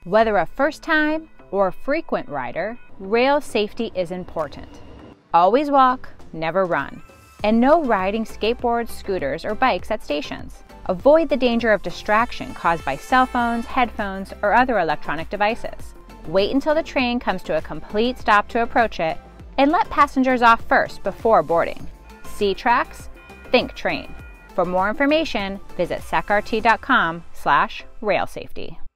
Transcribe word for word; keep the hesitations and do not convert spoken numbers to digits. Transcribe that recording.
Whether a first-time or frequent rider, rail safety is important. Always walk, never run, and no riding skateboards, scooters, or bikes at stations. Avoid the danger of distraction caused by cell phones, headphones, or other electronic devices. Wait until the train comes to a complete stop to approach it, and let passengers off first before boarding. See tracks? Think train. For more information, visit sac R T dot com slash rail safety.